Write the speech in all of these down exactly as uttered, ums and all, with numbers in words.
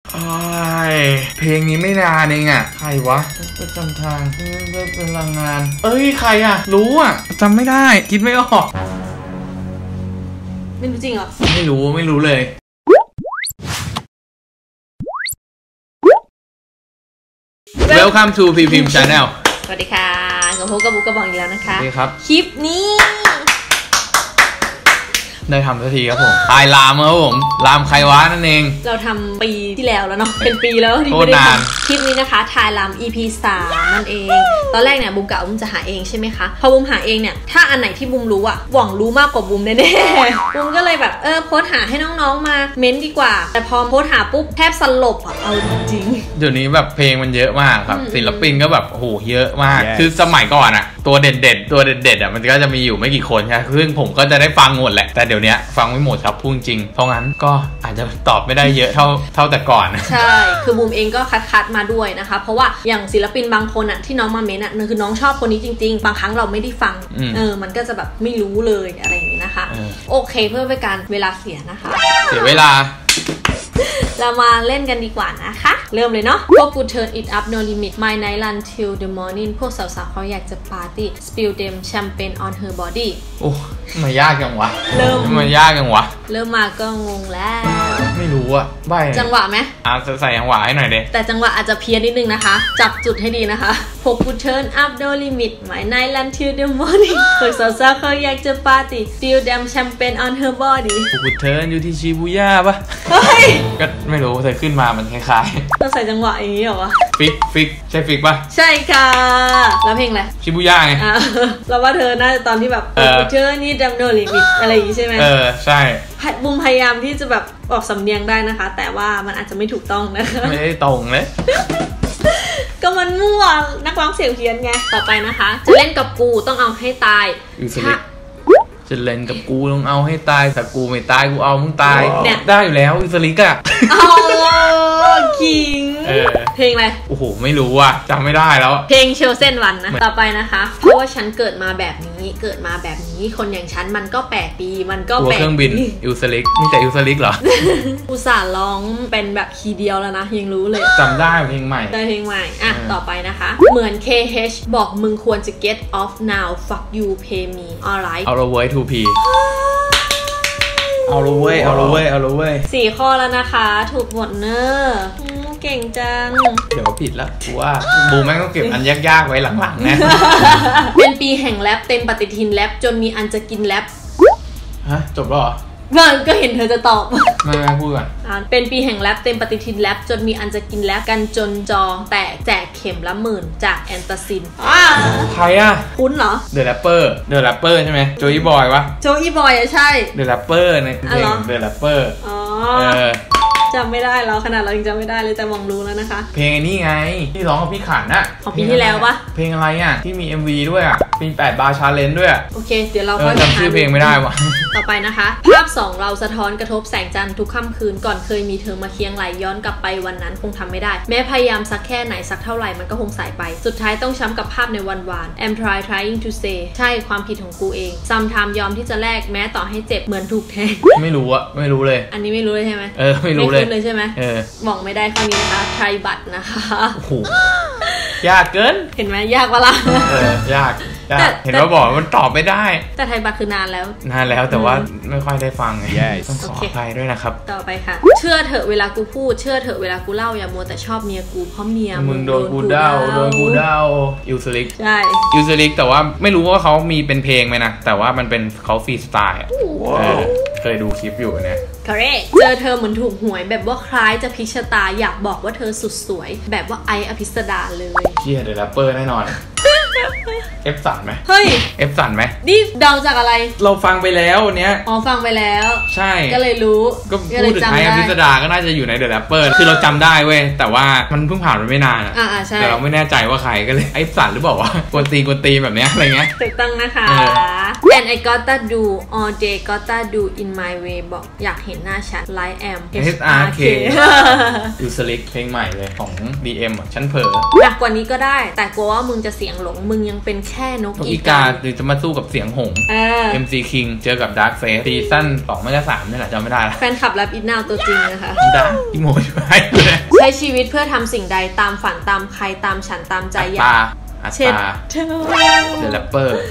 เพลงนี้ไม่นานเองอ่ะใครวะประจำทางพลังงานเอ้ยใครอ่ะรู้อ่ะจำไม่ได้คิดไม่ออกไม่รู้จริงเหรอไม่รู้ไม่รู้เลย Welcome to พี พิมพ์ Channel สวัสดีค่ะกับพบกับบุ๊กกระบอกอีกแล้วนะคะสวัสดีครับคลิปนี้ได้ทำสักทีครับผมตายลามครับผมลามใครวะนั่นเองเราทำปีที่แล้วแล้วเนาะเป็นปีแล้วที่ไม่ได้ทำคลิปนี้นะคะทายลาม อี พี สามนั่นเองตอนแรกเนี่ยบุ้มกะบุ้มจะหาเองใช่ไหมคะพอบุ้มหาเองเนี่ยถ้าอันไหนที่บุ้มรู้อะหวังรู้มากกว่าบุ้มแน่ๆบุ้มก็เลยแบบเออโพสหาให้น้องๆมาเม้นดีกว่าแต่พอโพสหาปุ๊บแทบสลบอะเอาจริงเดี๋ยวนี้แบบเพลงมันเยอะมากครับศิลปินก็แบบโอ้โหเยอะมากคือสมัยก่อนอะตัวเด่นๆตัวเด่นๆอะมันก็จะมีอยู่ไม่กี่คนใช่ซึ่งผมก็จะได้ฟังหมดแหละแต่เดี๋ยวนี้ฟังไม่หมดครับพูดจริงเพราะงั้นก็อาจจะตอบไม่ได้เยอะเท่าเท่าแต่ก่อนใช่คือบูมเองก็คัดๆมาด้วยนะคะเพราะว่าอย่างศิลปินบางคนอะที่น้องมาเม้นอะคือน้องชอบคนนี้จริงๆบางครั้งเราไม่ได้ฟังเออมันก็จะแบบไม่รู้เลยอะไรอย่างนี้นะคะโอเคเพื่อเป็นการเวลาเสียนะคะเสียเวลาเรามาเล่นกันดีกว่านะคะเริ่มเลยเนาะพวกกู turn it up no limit my night run till the morning พวกสาวๆเขาอยากจะปาร์ตี้ spill them champagne on her body โอ้มันยากจังวะเริ่มมันยากจังวะเริ่มมาก็งงแล้วไม่รู้อะใบจังหวะไหมอ่ะใส่จังหวะให้หน่อยเด้แต่จังหวะอาจจะเพี้ยนนิดนึงนะคะจับจุดให้ดีนะคะพวกกู turn up no limit my night run till the morning พวกสาวๆเขาอยากจะปาร์ตี้ spill them champagne on her body พวกกู turn อยู่ที่ชิบูย่าปะเฮ้ยก็ไม่รู้เธอขึ้นมามันคล้ายๆเราใส่จังหวะอย่างนี้เหรอวะฟิกฟิกใช่ฟิกปะใช่ค่ะแล้วเพลงอะไรชิบูย่าไงเราว่าเธอน่าจะตอนที่แบบเธอนี่ดัมโนลิมิตอะไรอย่างนี้ใช่ไหมเออใช่บุ้มพยายามที่จะแบบออกสำเนียงได้นะคะแต่ว่ามันอาจจะไม่ถูกต้องนะคะไม่ได้ตรงเลยก็มันมั่วนักร้องเสียงเพี้ยนไงต่อไปนะคะจะเล่นกับกูต้องเอาให้ตายจะเล่นกับกูต้องเอาให้ตายแต่กูไม่ตายกูเอามึงตายเนี่ยได้อยู่แล้วอิสลิกอะโอ้คิงเพลงอะไรโอ้โหไม่รู้อ่ะจำไม่ได้แล้วเพลงเชลเซนวันนะต่อไปนะคะเพราะว่าฉันเกิดมาแบบนี้เกิดมาแบบนี้คนอย่างฉันมันก็แปดปีมันก็แปดเครื่องบินอิสลิกมีแต่อิสลิกเหรออุตส่าห์ร้องเป็นแบบคีย์เดียวแล้วนะยังรู้เลยจำได้เพลงใหม่ได้เพลงใหม่อ่ะต่อไปนะคะเหมือน เค เอช บอกมึงควรจะ get off now fuck you pay me alright เอาละเว้ย ทู พี เอาละเว้ยเอาละเว้ยเอาละเว้ยสี่ข้อแล้วนะคะถูกหมดเนอะเก่งจังเดี๋ยวผิดแล้วกูว่าบูแม่งต้องเก็บอันยากๆไว้หลังๆนะเป็นปีแห่งแรปเต็มปฏิทินแรปจนมีอันจะกินแรปฮะจบแล้วเหรอมันก็เห็นเธอจะตอบไม่ไม่พูดก่อนเป็นปีแห่งแรปเต็มปฏิทินแรปจนมีอันจะกินแรปกันจนจอแตกแจกเข็มละหมื่นจากแอนตาซินใครอะคุ้นเหรอเดอะแรปเปอร์เดอะแรปเปอร์ใช่ไหมโจอี้บอยวะโจอี้บอยอะใช่เดอะแรปเปอร์ในเพลงเดอะแรปเปอร์อ๋อจำไม่ได้แล้วขนาดเรายังจำไม่ได้เลยแต่มองรู้แล้วนะคะเพลงนี้ไงที่ร้องกับพี่ขันน่ะของปีที่แล้วปะเพลงอะไรอ่ะที่มี เอ็ม วี ด้วยอ่ะมีแปดบาร์ชาเลนจ์ด้วยโอเคเดี๋ยวเราค่อยจำชื่อเพลงไม่ได้วะต่อไปนะคะภาพสองเราสะท้อนกระทบแสงจันทร์ทุกค่ำคืนก่อนเคยมีเธอมาเคียงไหลย้อนกลับไปวันนั้นคงทำไม่ได้แม้พยายามสักแค่ไหนสักเท่าไหร่มันก็คงสายไปสุดท้ายต้องช้ำกับภาพในวันวาน I'm try trying to say ใช่ความผิดของกูเอง sometimes ยอมที่จะแลกแม้ต่อให้เจ็บเหมือนถูกแทงไม่รู้อะไม่รู้เลยอันนี้ไม่รู้เลยใช่ไหมเออไม่รู้เลยไม่เลยใช่ไหมเออบอกไม่ได้ข้อนี้นะคะไทยบัตรนะคะโอ้โหยากเกินเห็นไหมยากวะล่ะเออยากเห็นว่าบอกมันตอบไม่ได้แต่ไทยบัตรคือนานแล้วนานแล้วแต่ว่าไม่ค่อยได้ฟังไงต้องขออภัยด้วยนะครับต่อไปค่ะเชื่อเถอะเวลากูพูดเชื่อเถอะเวลากูเล่าอย่ามัวแต่ชอบเมียกูเพราะเมียมึงโดนกูเด้าโดนกูเด้าอิวสลิกใช่อิวสลิกแต่ว่าไม่รู้ว่าเขามีเป็นเพลงไหมนะแต่ว่ามันเป็นเขาฟรีสไตล์เคยดูคลิปอยู่เนี่ย correct เจอเธอเหมือนถูกหวยแบบว่าคล้ายจะพลิกชะตาอยากบอกว่าเธอสุดสวยแบบว่าไออภิสดาเลยเชี่ยเดอะแรปเปอร์แน่นอนเอฟสันไหมเฮ้ยเอฟสันไหมนี่เดาจากอะไรเราฟังไปแล้วเนี้ยอ๋อฟังไปแล้วใช่ก็เลยรู้ก็พูดถึงไออภิสดาก็น่าจะอยู่ในเดอะแรปเปอร์คือเราจำได้เว้ยแต่ว่ามันเพิ่งผ่านไปไม่นานอ่ะแต่เราไม่แน่ใจว่าใครก็เลยเอฟสันหรือเปล่าวะกวนตีกวนตีแบบเนี้ยอะไรเงี้ยถูกต้องนะคะ and I gotta do all day gotta do in my way บอกอยากเห็นหน้าฉัน like am เอส อาร์ เค ยูสลิกเพลงใหม่เลยของ ดี เอ็ม อ่ะฉันเผลอหนักกว่านี้ก็ได้แต่กลัวว่ามึงจะเสียงหลงมึงยังเป็นแค่นกอีกาหรือจะมาสู้กับเสียงหงเออเอ็ม ซี King เจอกับ Dark Face ซีซั่นสองไม่ใช่สามนี่แหละจำไม่ได้ละแฟนคลับแรปอิทนาวตัวจริงนะคะดาอีโมช่วยใช้ชีวิตเพื่อทำสิ่งใดตามฝันตามใครตามฉันตามใจอยากอัตราเดลเปอร์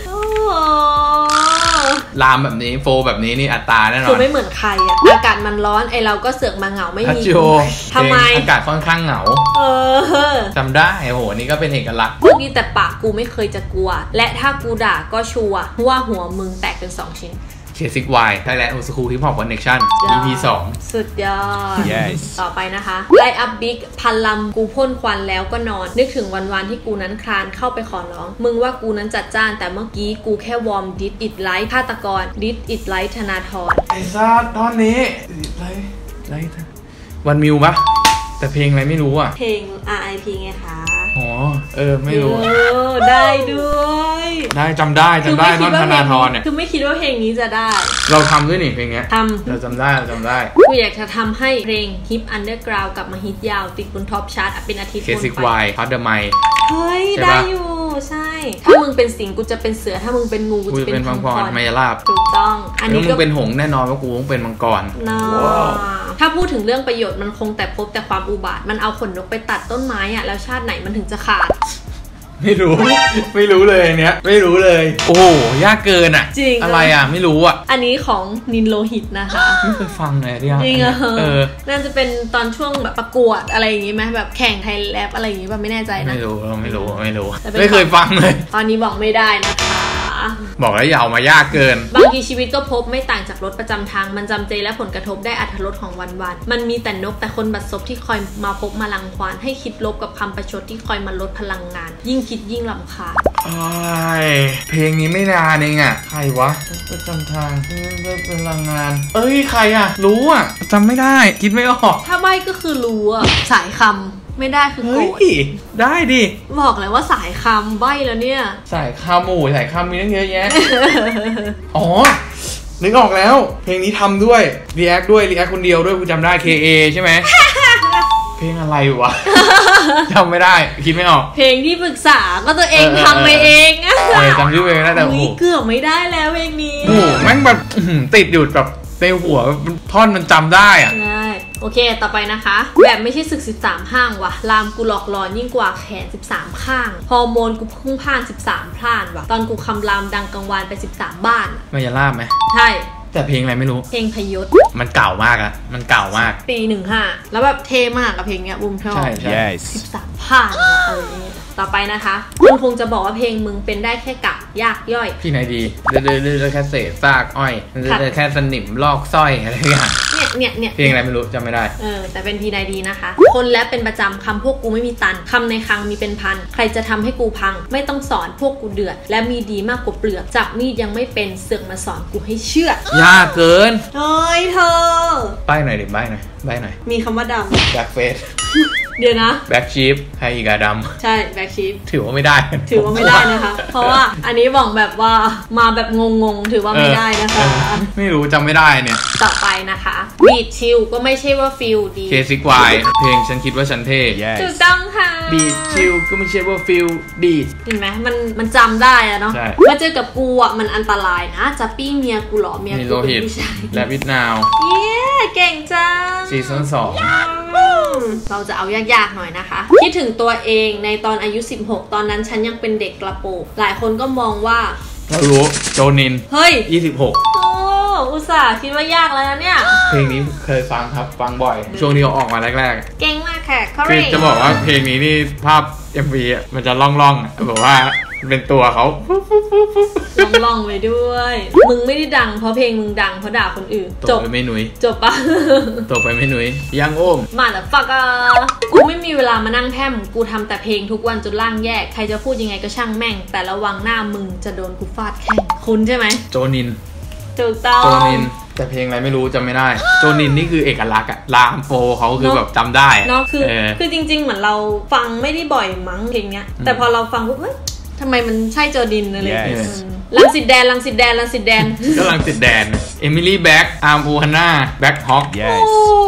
ลามแบบนี้โฟแบบนี้นี่อัตราแน่นอนคือไม่เหมือนใครอะอากาศมันร้อนไอเราก็เสือกมาเหงาไม่มีทำไมอากาศค่อนข้างเหงาเออจำได้โหนี่ก็เป็นเอกลักษณ์พวกนี้แต่ปากกูไม่เคยจะกลัวและถ้ากูด่าก็ชัวร์ว่าหัวมึงแตกเป็นสองชิ้นเคซิกวายไทยแลนด์โอสคูลฮิปฮอปคอนเนคชั่น อี พี สองสุดยอด yes ต่อไปนะคะไลอัพบิ๊กพันลำกูพ่นควันแล้วก็นอนนึกถึงวันวันที่กูนั้นคลานเข้าไปขอร้องมึงว่ากูนั้นจัดจ้านแต่เมื่อกี้กูแค่วอร์มดิสอิดไลท์ฆาตกรดิสอิดไลท์ธนาธรไอ้ซาตอนนี้ไลท์ไลท์วันมิวปะแต่เพลงอะไรไม่รู้อ่ะเพลง อาร์ ไอ พี ไงคะอ๋อเออไม่รู้ได้ด้วยได้จำได้จำได้ต้นธนาธรเนี่ยคือไม่คิดว่าเพลงนี้จะได้เราทำด้วยนี่เพลงเนี้ยทำเราจำได้เราจำได้กูอยากจะทำให้เพลงฮิปอันเดอร์กราวด์กลับมาฮิตยาวติดบนท็อปชาร์ตเป็นอาทิตย์เคซิกวายพัดเดอร์ไมเฮ้ยได้อยู่ใช่ถ้ามึงเป็นสิงกูจะเป็นเสือถ้ามึงเป็นงูกูจะเป็นมังกรมายาลาบถูกต้องอันนี้ก็เป็นหงแน่นอนว่ากูต้องเป็นมังกรถ้าพูดถึงเรื่องประโยชน์มันคงแต่พบแต่ความอุบาทมันเอาขนนกไปตัดต้นไม้อะแล้วชาติไหนมันถึงจะขาดไม่รู้ไม่รู้เลยเนี้ยไม่รู้เลยโอ้โหยากเกินอ่ะจริงอะไรอ่ะไม่รู้อ่ะอันนี้ของนินโลหิตนะคะไม่เคยฟังเลยที่จริงเออน่าจะเป็นตอนช่วงแบบประกวดอะไรอย่างงี้ไหมแบบแข่งไทยแรปอะไรอย่างงี้แบบไม่แน่ใจนะไม่รู้ไม่รู้ไม่รู้ไม่เคยฟังเลยตอนนี้บอกไม่ได้นะคะบอกแล้วอย่าเอามายากเกินบางทีชีวิตก็พบไม่ต่างจากรถประจำทางมันจำเจและผลกระทบได้อรรถรสของวันวันมันมีแต่นกแต่คนบัดซบที่คอยมาพบมาลังควานให้คิดลบกับคำประชดที่คอยมาลดพลังงานยิ่งคิดยิ่งลำคาญเพลงนี้ไม่นานเองอ่ะใครวะประจำทางลดพลังงานเอ้ยใครอ่ะรู้อ่ะจำไม่ได้คิดไม่ออกถ้าใบก็คือรู้อ่ะสายคำไม่ได้คือโกรธได้ดิบอกเลยว่าสายคำใบแล้วเนี่ยสายคำหมู่สายคำมีตั้งเยอะแยะ อ๋อนึกออกแล้วเพลงนี้ทำด้วยรีแอคด้วยรีแอคคนเดียวด้วยกูจำได้ เค เอ ใช่ไหม เพลงอะไรวะจำไม่ได้คิดไม่ออกเพลงที่ปรึกษาก็ตัวเองทำไปเองอะจำชื่อเพลงได้แต่โอ้โหเกือบไม่ได้แล้วเพลงนี้โอ้แม่งแบบติดอยู่แบบในหัวท่อนมันจำได้อ่ะใช่โอเคต่อไปนะคะแบบไม่ใช่ศึกสิบสามข้างว่ะลามกูหลอกหลอนยิ่งกว่าแขนสิบสามข้างฮอร์โมนกูพุ่งพ่านสิบสามพล่านว่ะตอนกูคำรามดังกังวานไปสิบสามบ้านมายาลาบไหมใช่แต่เพลงอะไรไม่รู้เพลงพยศมันเก่ามากอะมันเก่ามากปีหนึ่งห้าแล้วแบบเท่มากกับเพลงเนี้ยบุ้มชอบใช่ใช่สิบสามผ่านอะไรอย่างเงี้ยต่อไปนะคะคุณคงจะบอกว่าเพลงมึงเป็นได้แค่กะยากย่อยที่ไหนดีเรื่อยๆเรื่อยๆแค่เศษซากอ้อยเรื่อยๆแค่สนิมลอกสร้อยอะไรอย่างเนี่ยเนี่ยเนี่ยเพลงอะไรไม่รู้จำไม่ได้เออแต่เป็นทีไหนดีนะคะคนและเป็นประจำคำพวกกูไม่มีตันคำในคลังมีเป็นพันใครจะทำให้กูพังไม่ต้องสอนพวกกูเดือดและมีดีมากกว่าเปลือกจับมีดยังไม่เป็นเสือกมาสอนกูให้เชื่อยากเกินเฮ้ยเธอใบ้หน่อยดิใบ้หน่อยใบ้หน่อยมีคำว่าดำแบ็คเฟสเดี๋ยวนะแบ็คชีฟไฮอีกาดำใช่แบ็คชีฟถือว่าไม่ได้ถือว่าไม่ได้นะคะเพราะว่าอันนี้บอกแบบว่ามาแบบงงๆถือว่าไม่ได้นะคะไม่รู้จำไม่ได้เนี่ยต่อไปนะคะบีทชิลก็ไม่ใช่ว่าฟิลดีเคซิกวายเพลงฉันคิดว่าฉันเท่ถูกต้องค่ะบีทชิลก็ไม่ใช่ว่าฟิลดีเห็นไหมมันมันจำได้อะเนาะมาเจอกับกูอะมันอันตรายนะจะปี้เมียกูหรอเมียกูเป็นผู้ชายและวิทนาวเย้เก่งจังซีซั่นสองเราจะเอายากๆหน่อยนะคะคิดถึงตัวเองในตอนอายุสิบหกตอนนั้นฉันยังเป็นเด็กกระโปรงหลายคนก็มองว่าเรารู้โจนินเฮ้ยยี่สิบหกโอ้อุตส่าห์คิดว่ายากแล้วนะเนี่ยเพลงนี้เคยฟังครับฟังบ่อยช่วงที่เขาออกมาแรกๆเก่งมากค่ะคือจะบอกว่าเพลงนี้นี่ภาพ เอ็ม วี อ่ะมันจะล่องๆแบบว่าเป็นตัวเขาล่องๆไปด้วยมึงไม่ได้ดังเพราะเพลงมึงดังเพราะด่าคนอื่นจบไปไม่หนุยจบปะจบไปไม่หนุยยังโอมมาแต่ฟักอะกูไม่มีเวลามานั่งแพร่มกูทำแต่เพลงทุกวันจนร่างแยกใครจะพูดยังไงก็ช่างแม่งแต่ระวังหน้ามึงจะโดนกูฟาดแข้งคุณใช่ไหมโจนินถูกต้องโจนินแต่เพลงอะไรไม่รู้จำไม่ได้โจนินนี่คือเอกลักษณ์อะลามโฟเขาคือแบบจำได้เนาะคือคือจริงๆเหมือนเราฟังไม่ได้บ่อยมั้งเพลงเนี้ยแต่พอเราฟังปุ๊บเฮ้ยทำไมมันใช่โจดินอะไรอย่างเงี้ยลังสิตแดนลังสิตแดนลังสิตแดนก็ลังสิตแดนเอมิลี่แบ็กอาร์มอูฮาน่าแบ็กฮอกโอ้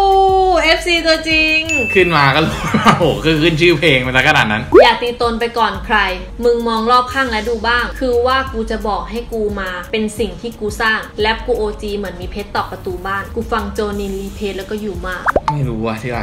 เอฟ ซี ตัวจริงขึ้นมาก็รู้โอ้โหคือขึ้นชื่อเพลงมาซะขนาดนั้นอย่าตีตนไปก่อนใครมึงมองรอบข้างและดูบ้างคือว่ากูจะบอกให้กูมาเป็นสิ่งที่กูสร้างแรปกู โอ จี เหมือนมีเพชรตอกประตูบ้านกูฟังโจนินรีเพลแล้วก็อยู่มากไม่รู้ว่ะที่รัก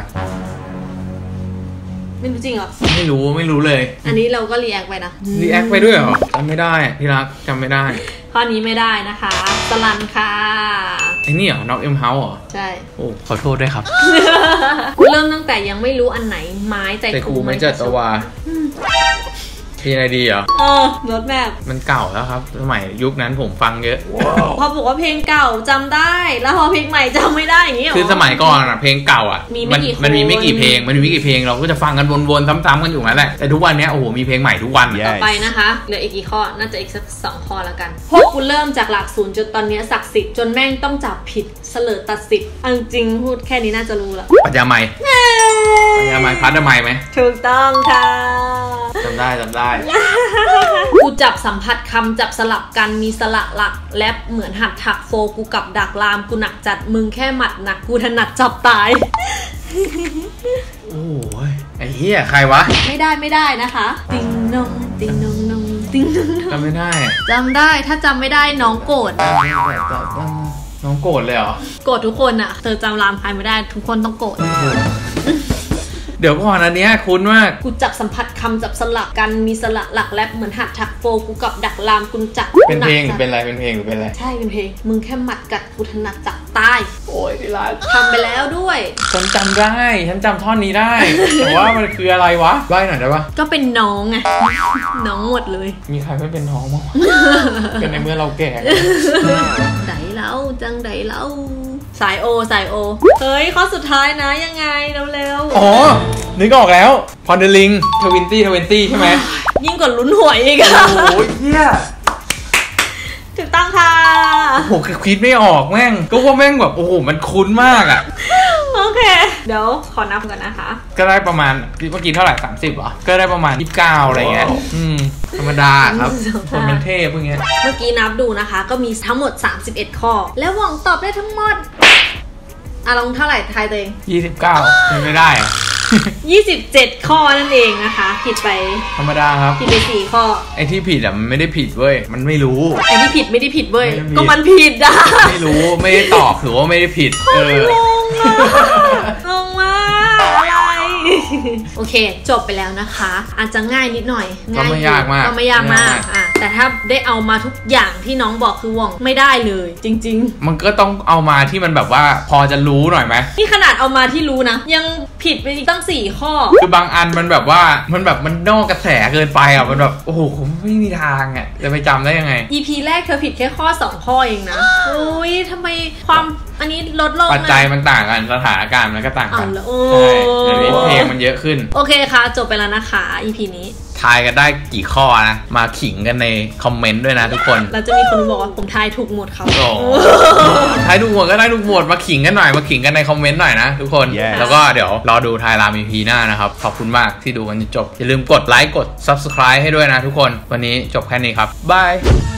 ไม่รู้จริงเหรอไม่รู้ไม่รู้เลยอันนี้เราก็รีแอคไปนะรีแอคไปด้วยเหรอจำไม่ได้ที่รักจำไม่ได้ข้อนี้ไม่ได้นะคะสลันค่ะไอ้นี่เหรอน็อกเอ็มเฮาส์เหรอใช่โอ้ขอโทษด้วยครับกูเริ่มตั้งแต่ยังไม่รู้อันไหนไม้แต่กูไม่จัดตะวาพี่อะไรดีเหรอเออรถแมพมันเก่าแล้วครับสมัยยุคนั้นผมฟังเยอะพอบอกว่าเพลงเก่าจำได้แล้วพอเพลงใหม่จำไม่ได้อย่างนี้หรอคือสมัยก่อนอะเพลงเก่าอะมันมันมีไม่กี่เพลงมันมีไม่กี่เพลงเราก็จะฟังกันวนๆซ้ำๆกันอยู่นั่นแหละแต่ทุกวันนี้โอ้โหมีเพลงใหม่ทุกวันต่อไปนะคะเหลืออีกกี่ข้อน่าจะอีกสักสองข้อแล้วกันพวกกูเริ่มจากหลักศูนย์จนตอนนี้ศักดิ์สิทธิ์จนแม่งต้องจับผิดเสลอตัดสิทธิ์จริงพูดแค่นี้น่าจะรู้ละปัญญาไม้ปัญญาไม้พัดไม้ไหมถูกต้องค่ะจำได้จำได้กูจับสัมผัสคำจับสลับกันมีสระหลักแลบเหมือนหัดถักโฟกูกับดักลามกูหนักจัดมึงแค่หมัดหนักกูถนัดจับตายโอ้ยไอ้เหี้ยใครวะไม่ได้ไม่ได้นะคะติงนงติงนงนงติงนงจำไม่ได้จำได้ถ้าจำไม่ได้น้องโกรธน้องโกรธเลยเหรอโกรธทุกคนอะเธอจำรามใครไม่ได้ทุกคนต้องโกรธเดี๋ยวก่อนอันนี้คุ้นมากกูจับสัมผัสคำจับสลักกันมีสระหลักแลบเหมือนหัดถักโฟกูกับดักลามกูจับเป็นเพลงหรือเป็นอะไรเป็นเพลงหรือเป็นอะไรใช่เป็นเพลงมึงแค่หมัดกัดกูถนัดจับตายโอ้ยที่รักทำไปแล้วด้วยฉันจำได้ฉันจำท่อนนี้ได้แต่ว่ามันคืออะไรวะใบ้หน่อยได้ปะก็เป็นน้องไงน้องหมดเลยมีใครไม่เป็นน้องมั้งเป็นในเมื่อเราแก่ไดเล่าจังไดเล่าสายโอสายโอเฮ้ยข้อสุดท้ายนะยังไงเร็วๆอ๋อนึกออกแล้วพอนเดลิงทวินตี้ทวินตี้ใช่ไหมยิ่งกว่าลุ้นหวยอีกอะโอ้ยเหี้ยถูกต้องค่ะโอ้โหคิดไม่ออกแม่งก็ว่าแม่งแบบโอ้โหมันคุ้นมากอะโอเคเดี๋ยวขอนับกันนะคะก็ได้ประมาณเมื่อกี้เท่าไหร่สามสิบเหรอก็ได้ประมาณยี่สิบเก้าอะไรเงี้ยอืมธรรมดาครับคนมันเท่พวกเงี้ยเมื่อกี้นับดูนะคะก็มีทั้งหมดสามสิบเอ็ดข้อแล้วหวังตอบได้ทั้งหมดอ่ะลองเท่าไหร่ทายตัวเองยี่สิบเก้าไม่ได้อะยี่สิบเจ็ดข้อนั่นเองนะคะผิดไปธรรมดาครับผิดไปสี่ข้อไอ้ที่ผิดอ่ะมันไม่ได้ผิดเว้ยมันไม่รู้ไอ้ที่ผิดไม่ได้ผิดเว้ยก็มันผิดอ่ะไม่รู้ไม่ได้ตอบหรือว่าไม่ได้ผิดเอองงอ่ะงงมากอะไรโอเคจบไปแล้วนะคะอาจจะง่ายนิดหน่อยก็ไม่ยากมากก็ไม่ยากมากอ่ะแต่ถ้าได้เอามาทุกอย่างที่น้องบอกคือว่องไม่ได้เลยจริงๆมันก็ต้องเอามาที่มันแบบว่าพอจะรู้หน่อยไหมนี่ขนาดเอามาที่รู้นะยังผิดไปอีกตั้งสี่ข้อคือบางอันมันแบบว่ามันแบบมันนอกกระแสเกินไปอ่ะมันแบบโอ้โหไม่มีทางอ่ะจะไปจำได้ยังไงอี พี แรกเธอผิดแค่ข้อสองข้อเองนะโอ้ยทำไมความอันนี้ลดลงปัจจัยมันต่างกันสถานการณ์มันก็ต่างกันใช่เดี๋ยวนี้เพลงมันเยอะขึ้นโอเคค่ะจบไปแล้วนะคะ อี พี นี้ทายกันได้กี่ข้อนะมาขิงกันในคอมเมนต์ด้วยนะทุกคนเราจะมีคนบอกว่าผมทายถูกหมดครับทายถูกหมดก็ได้ถูกหมดมาขิงกันหน่อยมาขิงกันในคอมเมนต์หน่อยนะทุกคน yeah. แล้วก็เดี๋ยวรอดูทายราม อี พี หน้านะครับขอบคุณมากที่ดูกันจนจบอย่าลืมกดไลค์กด ซับสไครบ์ ให้ด้วยนะทุกคนวันนี้จบแค่นี้ครับบาย